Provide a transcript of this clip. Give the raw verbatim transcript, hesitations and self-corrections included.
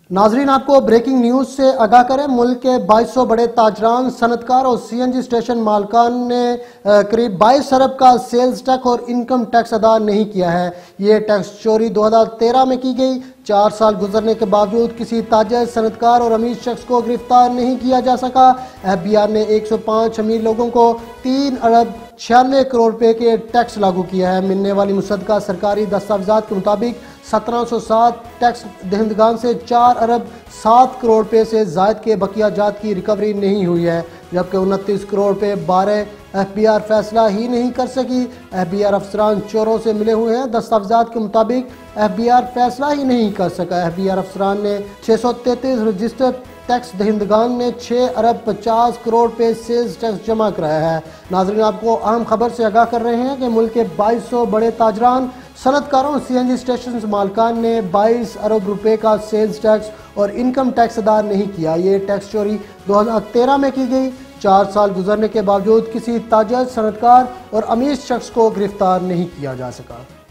नाजरीन, आपको breaking news से आगाह करें। मुल्क के बाईस सौ बड़े ताजरान, सनतकार और सीएनजी स्टेशन मालकान ने करीब बाईस अरब का सेल्स टैक्स और इनकम टैक्स अदा नहीं किया है। ये टैक्स चोरी दो हजार तेरह में की गई। चार साल गुजरने के बावजूद किसी ताजर, सनतकार और अमीर शख्स को गिरफ्तार नहीं किया जा सका। एफ बी आर ने एक सौ पाँच अमीर लोगों को तीन अरब छियानवे करोड़ रुपए के टैक्स लागू किया है। मिलने वाली मुसद्दका सरकारी दस्तावेजात के मुताबिक सत्रह सौ सात टैक्स दहिंदगान से चार अरब सात करोड़ रुपए से जायद के बकिया जात की रिकवरी नहीं हुई है, जबकि उनतीस करोड़ रुपए बारह एफ बी आर फैसला ही नहीं कर सकी। एफ बी आर अफसरान चोरों से मिले हुए हैं। दस्तावेजात के मुताबिक एफ बी आर फैसला ही नहीं कर सका। एफ बी आर अफसरान ने छः सौ तैंतीस रजिस्टर्ड टैक्स दहिंदगान ने छः अरब पचास करोड़ पे सेल्स टैक्स जमा कराया है। नाजरीन, आपको अहम खबर से आगाह कर रहे हैं कि मुल्क के बाईस सौ बड़े ताजरान, सनतकारों और सी एन जी स्टेशन मालकान ने बाईस अरब रुपए का सेल्स टैक्स और इनकम टैक्स अदा नहीं किया। ये टैक्स चोरी दो हजार तेरह में की गई। चार साल गुजरने के बावजूद किसी ताजर, सनतकार और अमीर शख्स को गिरफ्तार नहीं किया जा सका।